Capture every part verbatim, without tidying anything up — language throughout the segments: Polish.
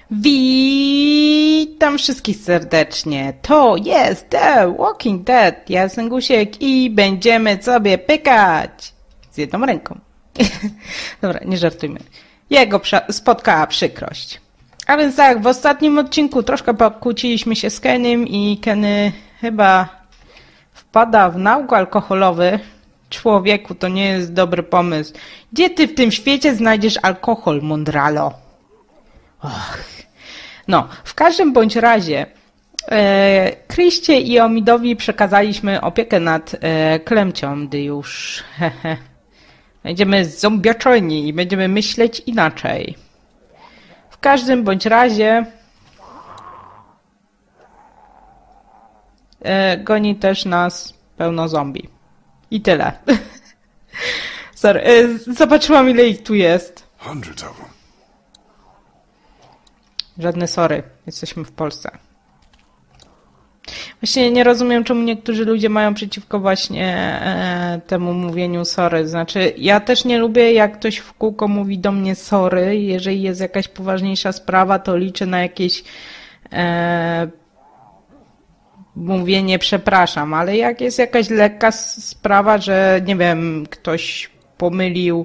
Witam wszystkich serdecznie. To jest The Walking Dead. Ja jestem Gusiek i będziemy sobie pykać z jedną ręką. Dobra, nie żartujmy. Jego spotkała przykrość. A więc tak, w ostatnim odcinku troszkę pokłóciliśmy się z Kenym i Kenny chyba wpada w nauk alkoholowy. Człowieku, to nie jest dobry pomysł. Gdzie ty w tym świecie znajdziesz alkohol, mądralo? Och. No, w każdym bądź razie e, Kryście i Omidowi przekazaliśmy opiekę nad e, Klemcią, gdy już hehe, będziemy zombiaczeni i będziemy myśleć inaczej. W każdym bądź razie e, goni też nas pełno zombie. I tyle. Sorry, e, zobaczyłam, ile ich tu jest. Hundreds of them. Żadne sorry, jesteśmy w Polsce. Właśnie nie rozumiem, czemu niektórzy ludzie mają przeciwko właśnie e, temu mówieniu sorry. Znaczy, ja też nie lubię, jak ktoś w kółko mówi do mnie sorry. Jeżeli jest jakaś poważniejsza sprawa, to liczę na jakieś e, mówienie przepraszam. Ale jak jest jakaś lekka sprawa, że nie wiem, ktoś pomylił.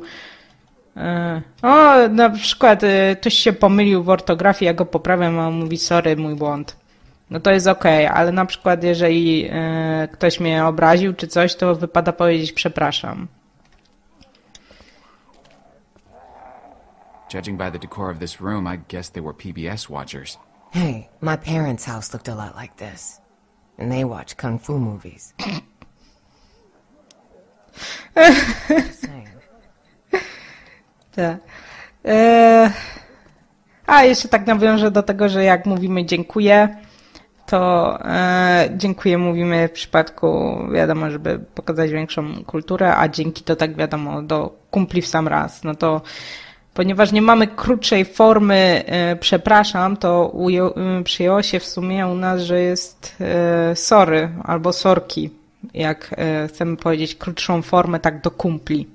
O, na przykład ktoś się pomylił w ortografii, ja go poprawiam, a on mówi sorry, mój błąd. No to jest okej, okay, ale na przykład jeżeli e, ktoś mnie obraził czy coś, to wypada powiedzieć przepraszam. Judging by the decor of this room, I guess they were P B S watchers. Hey, my parents' house looked a lot like this. And they watch kung fu movies. Tak. E... A jeszcze tak nawiążę do tego, że jak mówimy dziękuję, to e, dziękuję mówimy w przypadku, wiadomo, żeby pokazać większą kulturę, a dzięki to tak wiadomo do kumpli w sam raz. No to ponieważ nie mamy krótszej formy e, przepraszam, to ujo, e, przyjęło się w sumie u nas, że jest e, sorry albo sorki, jak e, chcemy powiedzieć krótszą formę tak do kumpli.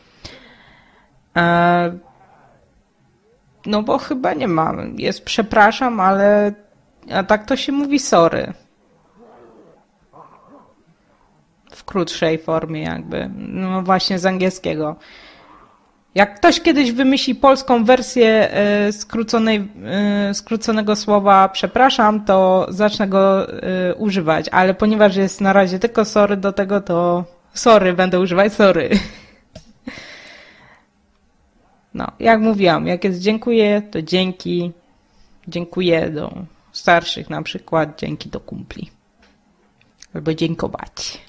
No bo chyba nie ma. Jest przepraszam, ale a tak to się mówi sorry. W krótszej formie jakby. No właśnie z angielskiego. Jak ktoś kiedyś wymyśli polską wersję skróconej, skróconego słowa przepraszam, to zacznę go używać. Ale ponieważ jest na razie tylko sorry do tego, to sorry będę używać sorry. No, jak mówiłam, jak jest dziękuję, to dzięki. Dziękuję do starszych na przykład, dzięki do kumpli. Albo dziękować.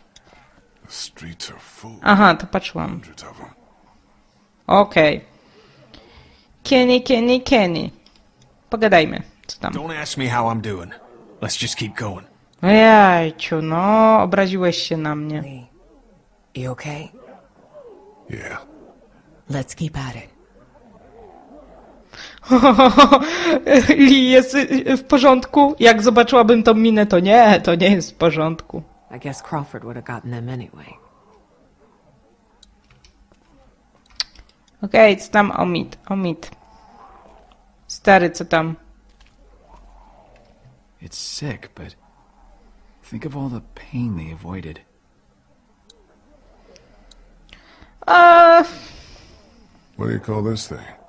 Aha, to patrzyłam. Okej. Okay. Kenny, Kenny, Kenny. Pogadajmy, co tam. Don't ask me how I'm doing. Let's just keep going. Jajciu, no, obraziłeś się na mnie. Lee, you okay? Yeah. Let's keep at it. Lee jest w porządku? Jak zobaczyłabym tą minę, to nie, to nie jest w porządku. I guess Crawford would have gotten them anyway. Okej, okay, co tam Omid? Omid. Stary, co tam? It's sick, but think of all the pain they avoided. Uh... What do you call this thing?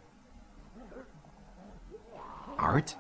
Art?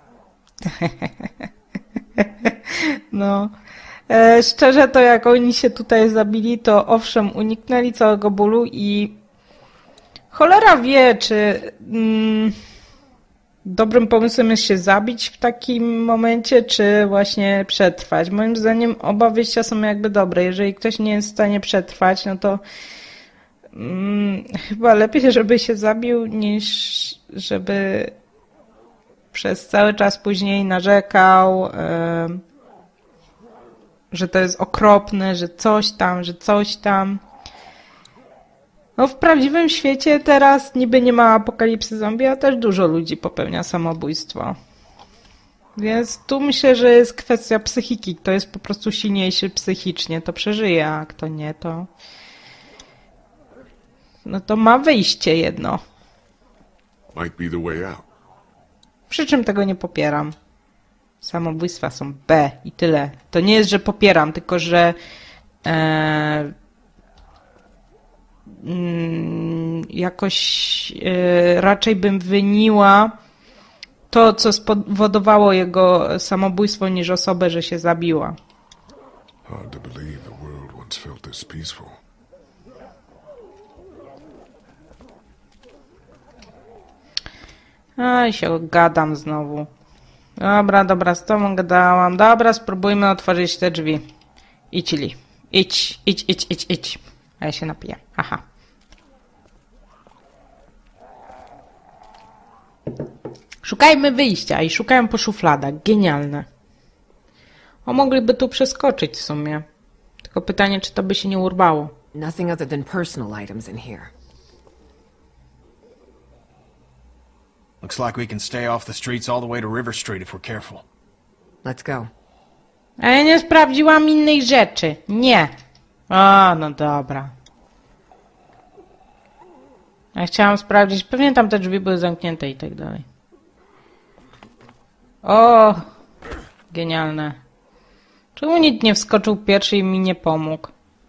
No. E, szczerze to jak oni się tutaj zabili, to owszem, uniknęli całego bólu i cholera wie, czy mm, dobrym pomysłem jest się zabić w takim momencie, czy właśnie przetrwać. Moim zdaniem oba wyjścia są jakby dobre. Jeżeli ktoś nie jest w stanie przetrwać, no to mm, chyba lepiej, żeby się zabił, niż żeby przez cały czas później narzekał, yy, że to jest okropne, że coś tam, że coś tam. No w prawdziwym świecie teraz niby nie ma apokalipsy zombie, a też dużo ludzi popełnia samobójstwo. Więc tu myślę, że jest kwestia psychiki. Kto jest po prostu silniejszy psychicznie, to przeżyje, a kto nie, to no to ma wyjście jedno. Might be the way out. Przy czym tego nie popieram. Samobójstwa są B i tyle. To nie jest, że popieram, tylko że e, mm, jakoś e, raczej bym wyniła to, co spowodowało jego samobójstwo, niż osobę, że się zabiła. Hard to believe the world once felt this peaceful. Aj, się gadam znowu. Dobra, dobra, z tobą gadałam. Dobra, spróbujmy otworzyć te drzwi. Idź, Li. Idź, idź, idź, idź, idź. A ja się napiję. Aha. Szukajmy wyjścia i szukają po szufladach. Genialne. O, mogliby tu przeskoczyć w sumie. Tylko pytanie, czy to by się nie urwało. Nothing other than personal items in here. Looks like we can stay off the streets all the way to River Street if we're careful. Let's go. A ja nie sprawdziłam innych rzeczy. Nie. O, no dobra. Ja chciałam sprawdzić. Pewnie tam te drzwi były zamknięte i tak dalej. O! Genialne. Czemu nikt nie wskoczył pierwszy i mi nie pomógł?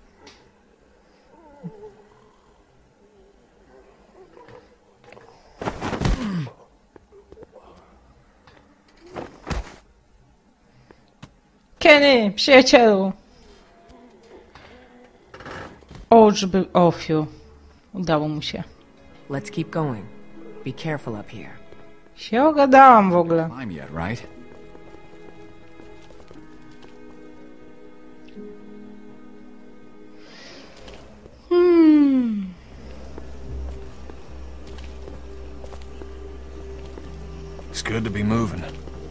Kenny, przyjacielu! O, żeby... O, fiu. Udało mu się. Let's keep going. Be careful up here. Się ogadałam w ogóle. Climb yet, right? Hmm. It's good to be moving.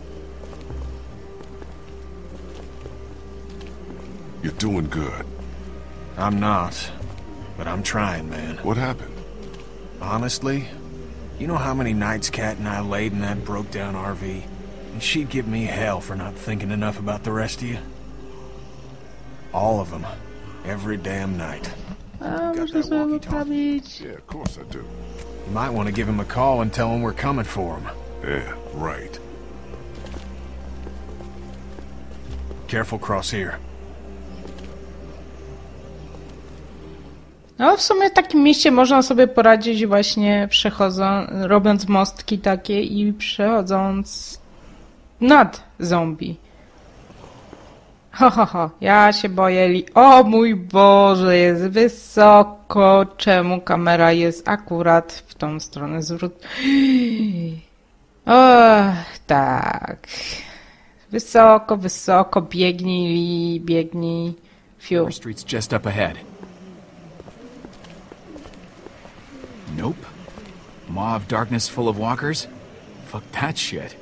You're doing good. I'm not, but I'm trying, man. What happened? Honestly, you know how many nights Kat and I laid in that broke-down R V? And she'd give me hell for not thinking enough about the rest of you. All of them. Every damn night. A, Got muszę that sobie walkie-talkie? poprawić. Yeah, of course I do. You might want to give him a call and tell him we're coming for him. Yeah, right. Careful cross here. No, w sumie w takim mieście można sobie poradzić właśnie przechodząc, robiąc mostki takie i przechodząc nad zombie. Ho, ho, ho, ja się boję li... O mój Boże, jest wysoko. Czemu kamera jest akurat w tą stronę zwrót... O, tak. Wysoko, wysoko, biegnij li, biegnij. Fiu. River Street's just up ahead. Nope. Maw of darkness full of walkers? Fuck that shit.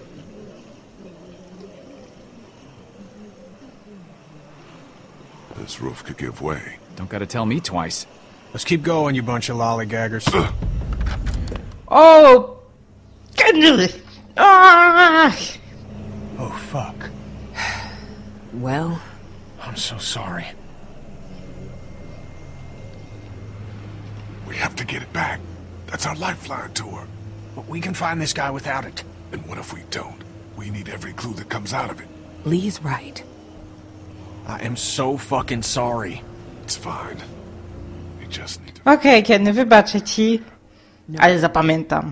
This roof could give way. Don't gotta tell me twice. Let's keep going, you bunch of lollygaggers. O! Ah! Oh, fuck. Well, I'm so sorry. We have to get it back. That's our lifeline to her. But we can find this guy without it. And what if we don't? We need every clue that comes out of it. Lee's right. I am so fucking sorry. It's fine. We just need to... Okej, okay, Kenny, wybaczę ci, ale zapamiętam.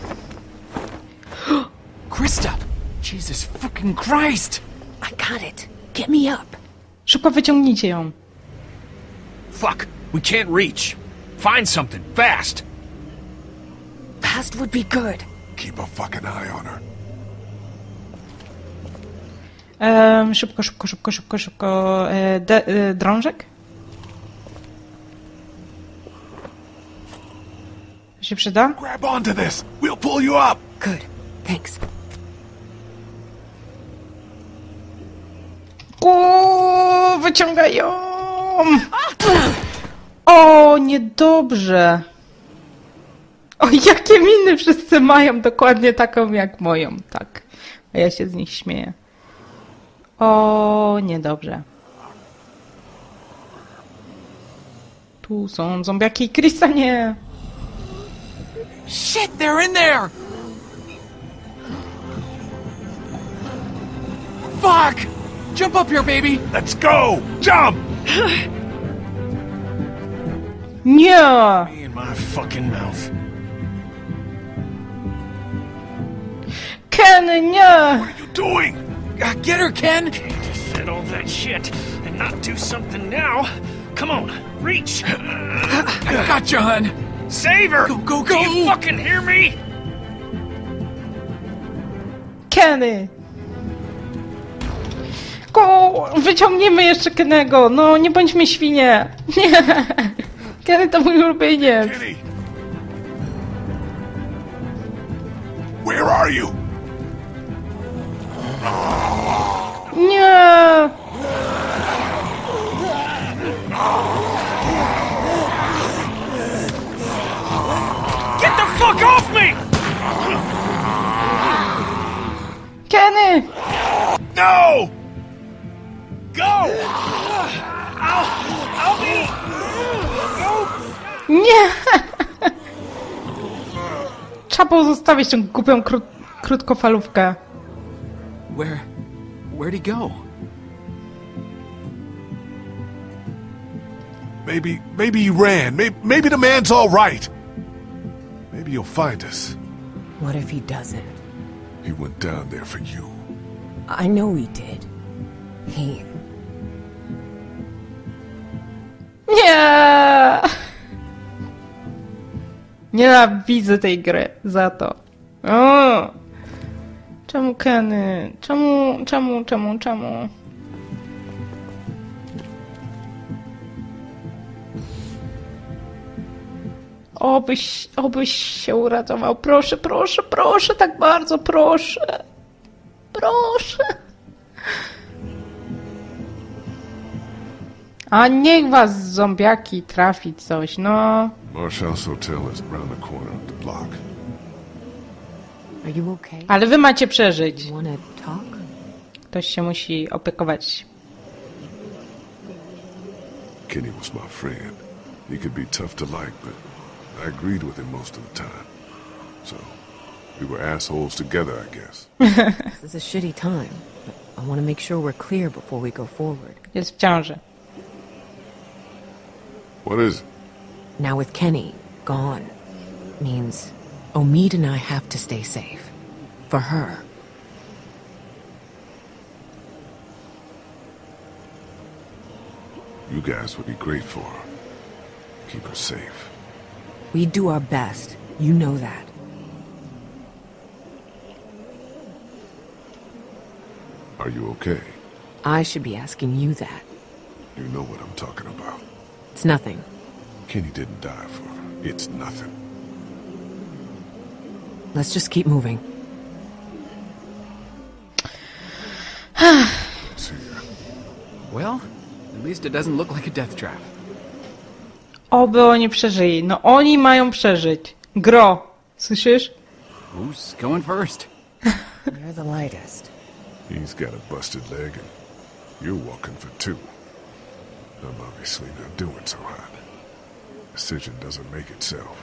Krista! Jesus fucking Christ! I got it. Get me up. Szybko wyciągnijcie ją. Fuck, we can't reach. Find something, fast! Fast would be good. Keep a fucking eye on her. Um, szybko, szybko, szybko, szybko, szybko. E, de, e, drążek? To się przyda? Grab onto this. We'll pull you up. Good. Thanks. O, wyciągają! O, niedobrze. O, jakie miny wszyscy mają, dokładnie taką jak moją, tak. A ja się z nich śmieję. O, niedobrze. Tu są zombiaki i Krista nie. Shit, they're in there! Fuck! Jump up here, baby! Let's go! Jump! Nie! Me in my fucking mouth. Kenny, nie! What are you doing? Uh, get her, Ken! Just said all that shit and not do something now. Come on, reach. I got you, hun! Save her! Go, go, Do go! you fucking hear me? Kenny! Ko, wyciągniemy jeszcze Kennego. No, nie bądźmy świnie. Nie. Kenny to mój ulubieniec. Kenny! Where are you? Nie. Get the fuck off me! Kenny! No! Go! I'll, I'll be. Go! Nie! Trzeba było zostawić tę głupią kró krótkofalówkę. Where... where'd he go? Maybe, maybe he ran. Maybe, maybe the man's all right. Maybe he'll find us. What if he doesn't? He went down there for you. I know he did. He... Nie! Nienawidzę tej gry za to. O! Czemu Kenny? Czemu, czemu, czemu, czemu? Obyś, obyś się uratował. Proszę, proszę, proszę, tak bardzo, proszę. Proszę. A niech was zombiaki trafi coś, no. Marshall's hotel is around the corner of the block. Are you okay? Ale wy macie przeżyć. You wanna talk? Ktoś się musi opiekować. Kenny was my friend. He could be tough to like, but I agreed with him most of the time. So, we were assholes together, I guess. This is a shitty time, but I want to make sure we're clear before we go forward. Jest w ciąży. What is it? Now with Kenny gone, means Omid and I have to stay safe. For her. You guys would be great for her. Keep her safe. We do our best. You know that. Are you okay? I should be asking you that. You know what I'm talking about. It's nothing. Kenny didn't die for her. It's nothing. Let's just keep moving. It's here. Well, at least it doesn't look like a death trap. Oby oni przeżyli. No oni mają przeżyć. Gro. Słyszysz? Who's going first? You're the lightest. He's got a busted leg, and you're walking for two. I'm obviously not doing so hot. Decision doesn't make itself.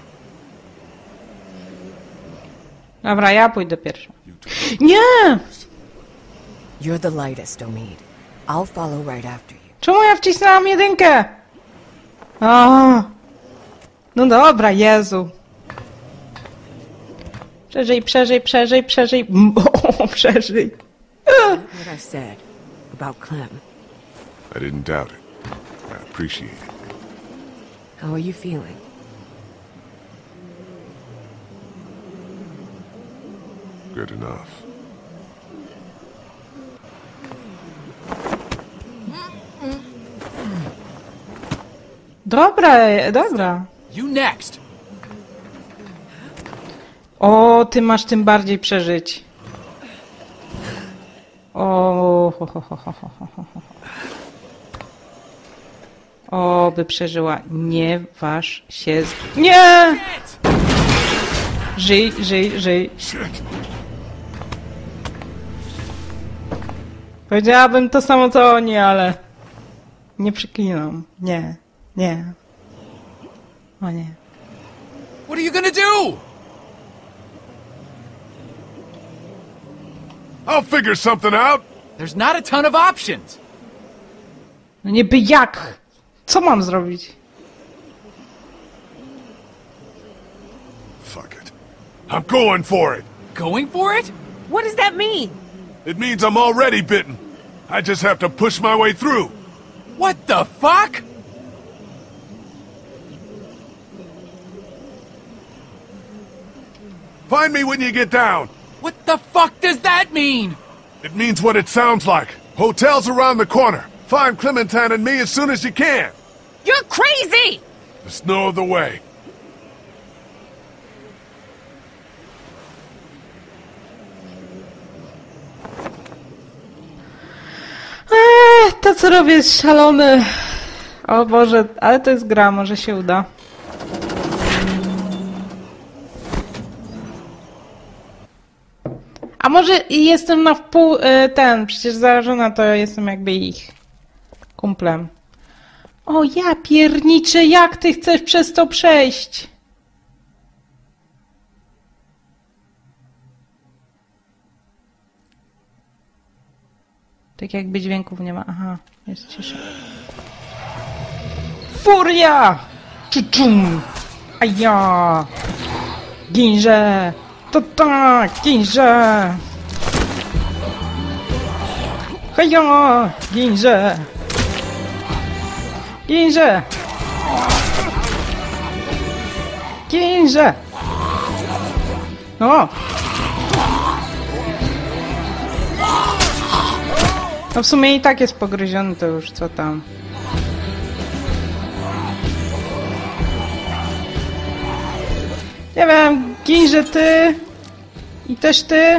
Dobra, ja pójdę pierwsza. Nie! You're the lightest, Omid. I'll follow right after you. Czemu ja wcisnęłam jedynkę? O! No dobra, Jezu. Przeżyj, przeżyj, przeżyj, przeżyj. O, przeżyj. What I said about Clem. I didn't doubt it. I appreciate it. How are you feeling? Good enough. Dobra, dobra. You next! O, ty masz tym bardziej przeżyć. O, ho, ho, ho, ho, ho, ho, ho. O, by przeżyła. Nie waż się z... Nie! Żyj, żyj, żyj. Shit! Powiedziałabym to samo co oni, ale... Nie przeklinam. Nie, nie. O nie. What are you gonna do? I'll figure something out! There's not a ton of options. No niby jak? Co mam zrobić? Fuck it. I'm going for it. Going for it? What does that mean? It means I'm already bitten. I just have to push my way through. What the fuck? Find me when you get down. What the fuck does that mean? It means what it sounds like. Hotel's around the corner. Find Clementine and me as soon as you can. You're crazy! There's no other way. Eee, to co robię jest szalone. O Boże, ale to jest gra, może się uda. A może jestem na wpół e, ten, przecież zarażona to jestem jakby ich kumplem. O ja pierniczę, jak ty chcesz przez to przejść? Tak jakby dźwięków nie ma. Aha, jest cisza. Furia! Czuczum! A ja! Ginże! To tak! Ginże! Haja! Ginże! Ginże! Ginże! No! No w sumie i tak jest pogryziony, to już co tam. Nie wiem, ginże ty i też ty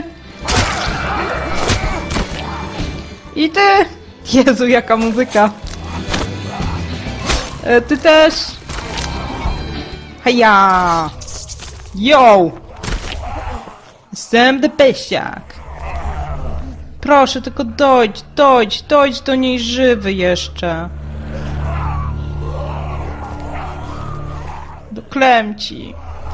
i ty. Jezu, jaka muzyka. E, ty też. Heja! Yo! Jestem depesiak. Proszę, tylko dojdź, dojdź, dojdź do niej żywy jeszcze. Do klemci.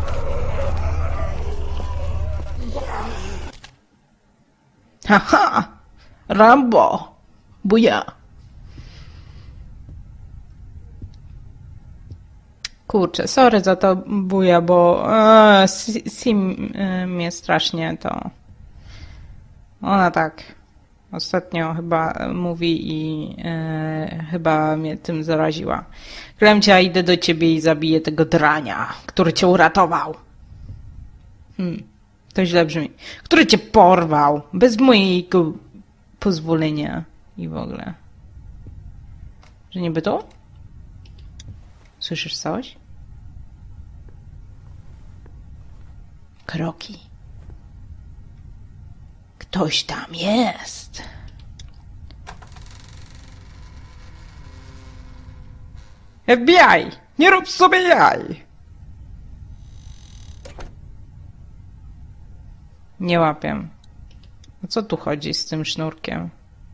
Haha! Rambo! Buja! Kurczę, sorry za to buja, bo e, Sim e, mnie strasznie to... Ona tak ostatnio chyba mówi i e, chyba mnie tym zaraziła. Klemcia, idę do ciebie i zabiję tego drania, który cię uratował. Hmm, to źle brzmi. Który cię porwał, bez mojego pozwolenia i w ogóle. Że niby to? Słyszysz coś? Kroki. Ktoś tam jest. F B I! Nie rób sobie jaj! Nie łapię. O co tu chodzi z tym sznurkiem?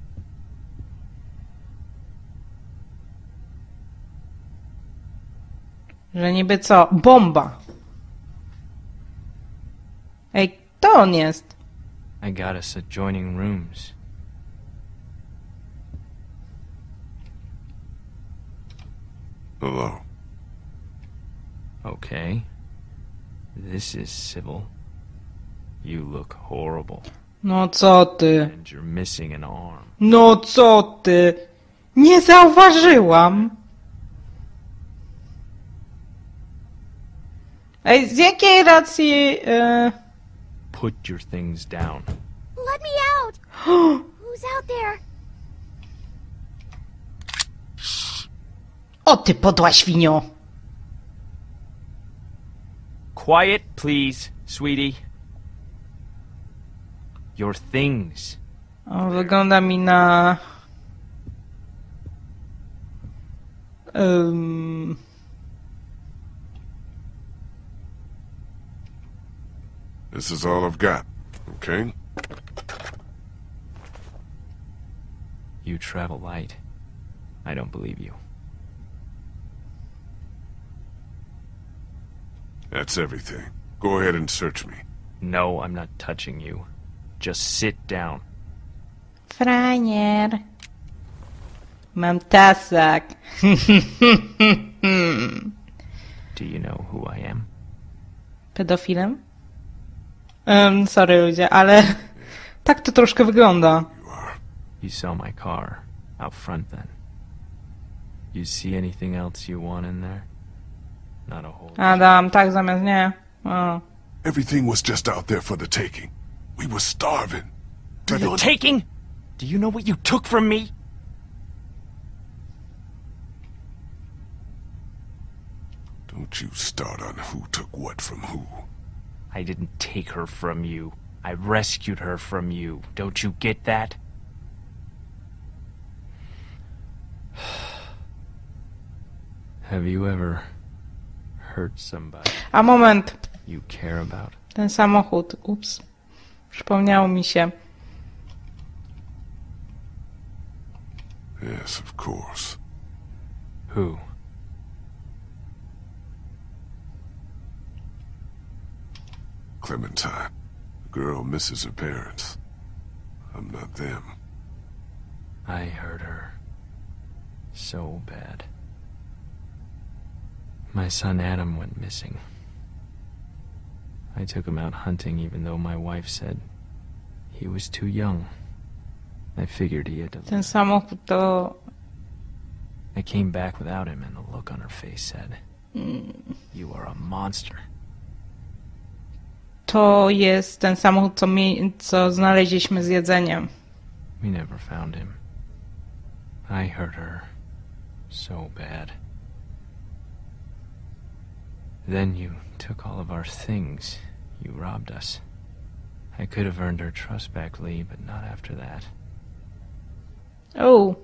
Że niby co? Bomba! Ej, kto on jest? I got us adjoining rooms. Hello. Okay. This is civil. You look horrible. No co ty? And you're missing an arm. No co ty? Nie zauważyłam. Ej, z jakiej racji... E... Put your things down. Let me out! Who's out there? O ty podła świnio! Quiet, please, sweetie. Your things. O, wygląda mi na... Um... This is all I've got, okay? You travel light. I don't believe you. That's everything. Go ahead and search me. No, I'm not touching you. Just sit down. Frajer. Mam tasak. Do you know who I am? Pedofilem? Um, sorry ludzie, ale tak to troszkę wygląda. You saw my car out front then. You see anything else you want in there? Not a whole Adam, tak zamiast nie. O. Everything was just out there for the taking. We were starving. Do For you the taking? Do you know what you took from me? Don't you start on who took what from who. I didn't take her from you. I rescued her from you. Don't you get that? Have you ever hurt somebody A moment. you care about? Ten samochód. Ups. Przypomniało mi się. Yes, of course. Who? Clementine. The girl misses her parents. I'm not them. I hurt her. So bad. My son Adam went missing. I took him out hunting even though my wife said he was too young. I figured he had to Ten live. samochód to... I came back without him and the look on her face said, You are a monster. To jest ten samochód, co, mi, co znaleźliśmy z jedzeniem. We never found him. I hurt her so bad. Then you took all of our things. You robbed us. I could have earned her trust back, Lee, but not after that. O.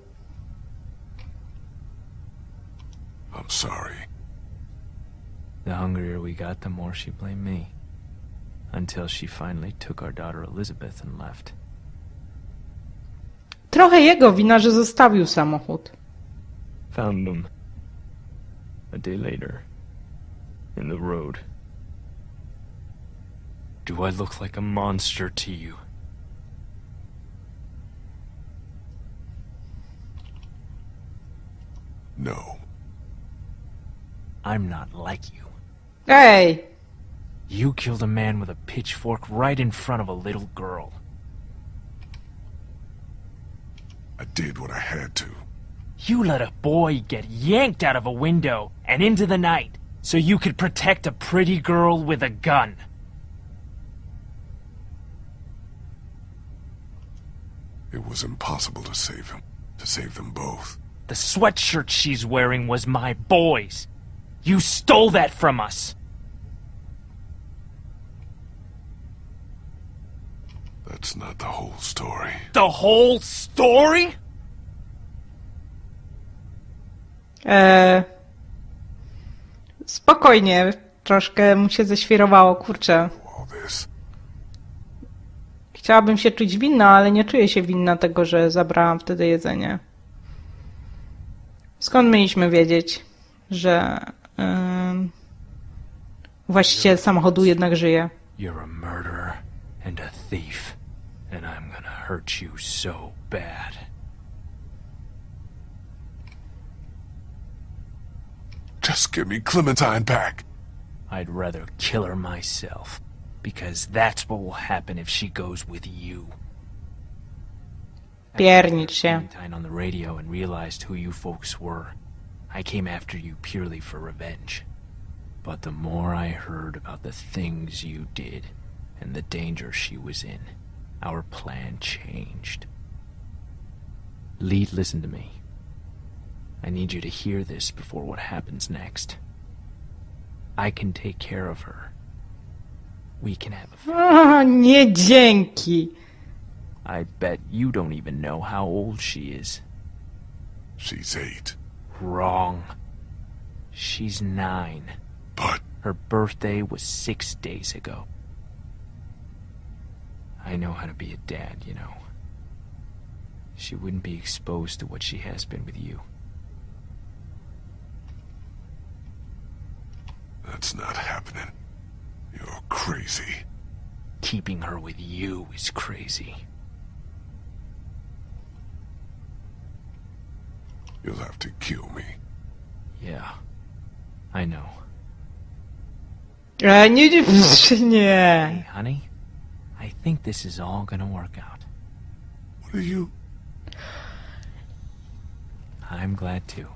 I'm sorry. The hungrier we got, the more she blamed me. Until she finally took our daughter Elizabeth and left. Trochę jego wina, że zostawił samochód. Found them. A day later. In the road. Do I look like a monster to you? No. I'm not like you. Ej! You killed a man with a pitchfork right in front of a little girl. I did what I had to. You let a boy get yanked out of a window and into the night so you could protect a pretty girl with a gun. It was impossible to save him. To save them both. The sweatshirt she's wearing was my boy's. You stole that from us. That's not the whole story. The whole story? E... Spokojnie. Troszkę mu się ześwirowało, kurczę. All this. Chciałabym się czuć winna, ale nie czuję się winna tego, że zabrałam wtedy jedzenie. Skąd mieliśmy wiedzieć, że yy, właściciel samochodu jednak żyje? You're a murderer and a thief, and I'm gonna hurt you so bad. Just give me Clementine back. I'd rather kill her myself, because that's what will happen if she goes with you. Piernicz się. Clementine on the radio and realized who you folks were. I came after you purely for revenge. But the more I heard about the things you did and the danger she was in, our plan changed. Lee, listen to me. I need you to hear this before what happens next. I can take care of her. We can have a family. O, nie dzięki. I bet you don't even know how old she is. She's eight. Wrong. She's nine. But Her birthday was six days ago. I know how to be a dad, you know. She wouldn't be exposed to what she has been with you. that's not happening. You're crazy. Keeping her with you is crazy. you'll have to kill me. Yeah, I know. E, nie, nie, nie. Hey, honey, I think this is all gonna work out. What are you... I'm glad too.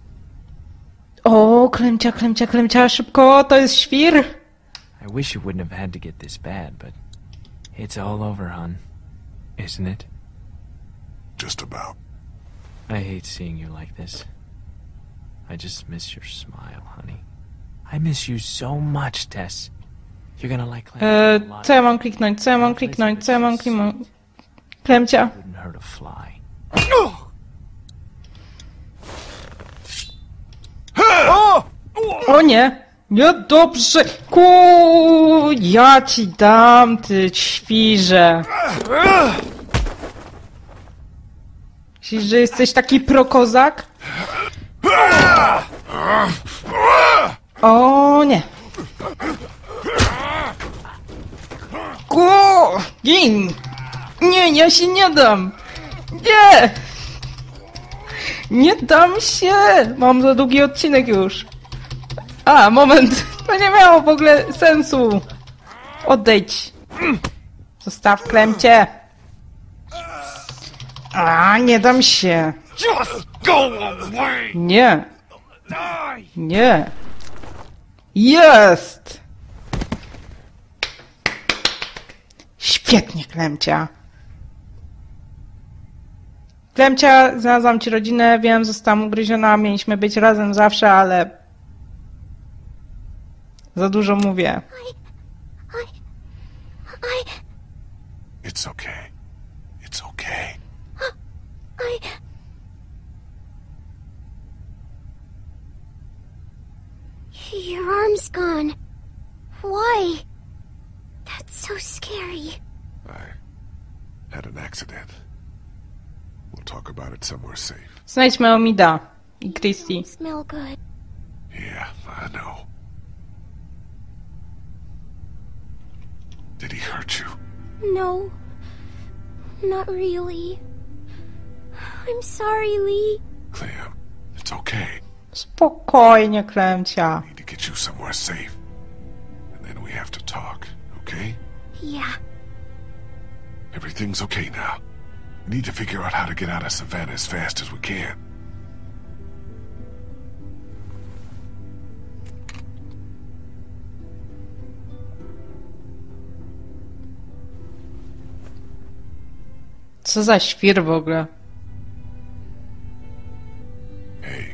O, klemcia, klemcia, klemcia, szybko, to jest świr. I wish it wouldn't have had to get this bad, but it's all over, hon. Isn't it? Just about. I hate seeing you like this. I just miss your smile, honey. I miss you so much, Tess. You're gonna like E, Clem a lot. co ja mam kliknąć, co ja mam kliknąć, co ja mam kliknąć? Klemcia. Wouldn't hurt a fly. O nie! Nie, dobrze! Ku, ja ci dam, ty świrze! Myślisz, że jesteś taki prokozak? O nie! Ku, gin! Nie, ja się nie dam! Nie! Nie dam się! Mam za długi odcinek już. A, moment! To nie miało w ogóle sensu! Odejdź! Zostaw klemcie! A, nie dam się! Nie! Nie! Jest! Świetnie, klemcia! Klemcia, znalazłam ci rodzinę, wiem, zostałam ugryziona, mieliśmy być razem zawsze, ale... Za dużo mówię. I... I... I... It's okay. It's okay. I... Your arm's gone. Why? That's so scary. I had an accident. We'll talk about it somewhere safe. Znajdźmy Omida i Christy. Smell good. Yeah, I know. Did he hurt you? No. Not really. I'm sorry, Lee. Clem, it's okay. Spokojnie, klemcia. I need to get you somewhere safe. And then we have to talk, okay? Yeah. Everything's okay now. We need to figure out how to get out of Savannah as fast as we can. Co za świr w ogóle. Hey.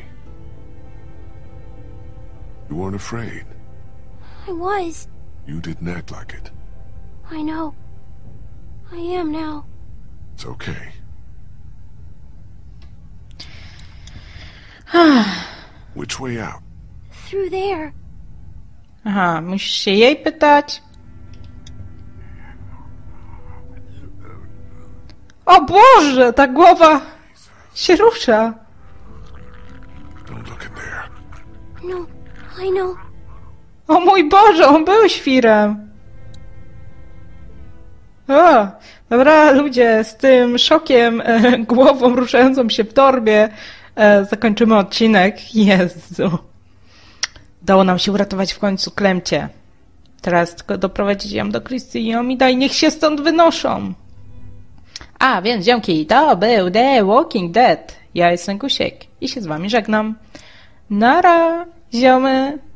You weren't afraid. I was. You didn't act like it. I know. I am now. It's okay. Which way out? Through there. Aha, musisz się jej pytać. O Boże, ta głowa się rusza. Don't look in there. No, I know. O mój Boże, on był świrem. O, dobra, ludzie, z tym szokiem, e, głową ruszającą się w torbie e, zakończymy odcinek. Jezu. Udało nam się uratować w końcu klemcie. Teraz tylko doprowadzić ją do Christy i Omida i niech się stąd wynoszą. A, więc ziomki, to był The Walking Dead. Ja jestem Gusiek i się z wami żegnam. Nara, ziomy.